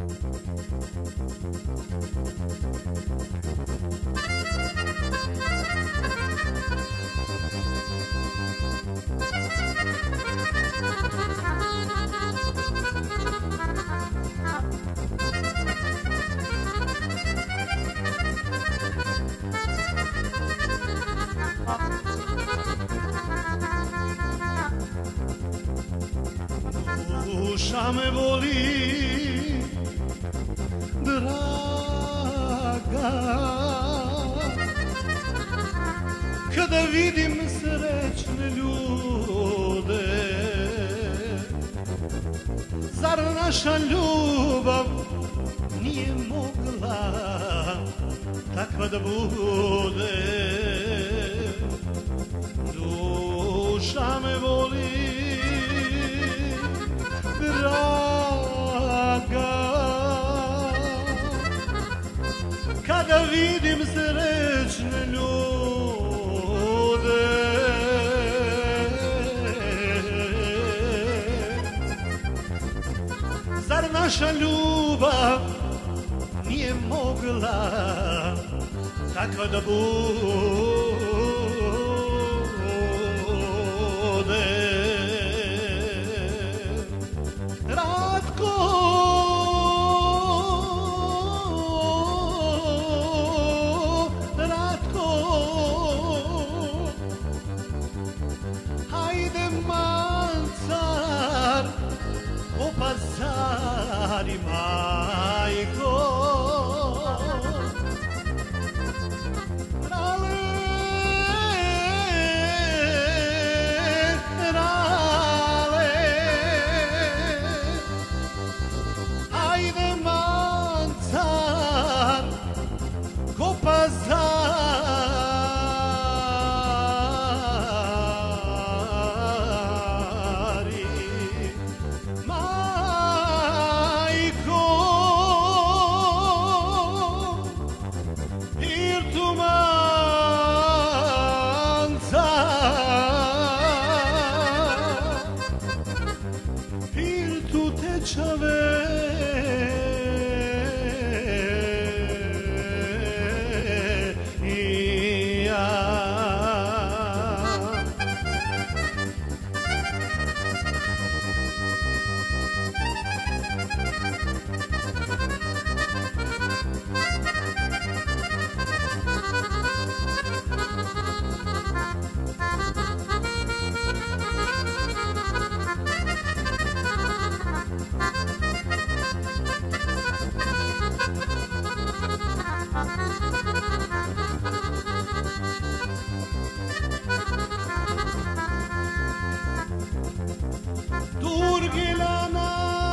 Duša me voli, draga, kada vidim srećne ljude. Zar naša ljubav nije mogla takva da bude? Duša me voli, draga, kada vidim srećne ljude. Zar naša ljubav nije mogla takva da bude? Pazari, majko, rale, rale, ajde mancar, ko pazari, Durgilana,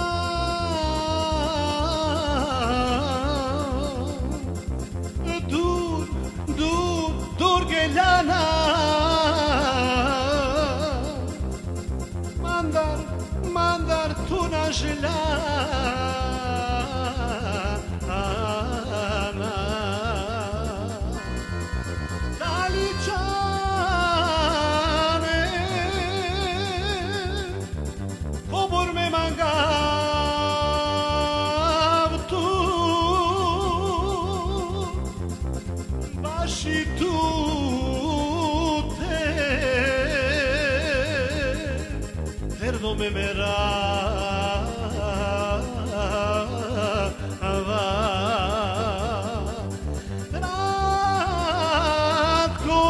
Durgilana, mandar tu naželjana. Și tu Terno me merava Ratko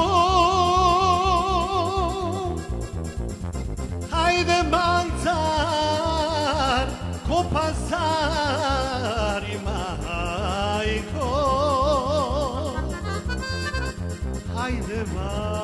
Hajde mancar Ko pazari majko Hajde mancar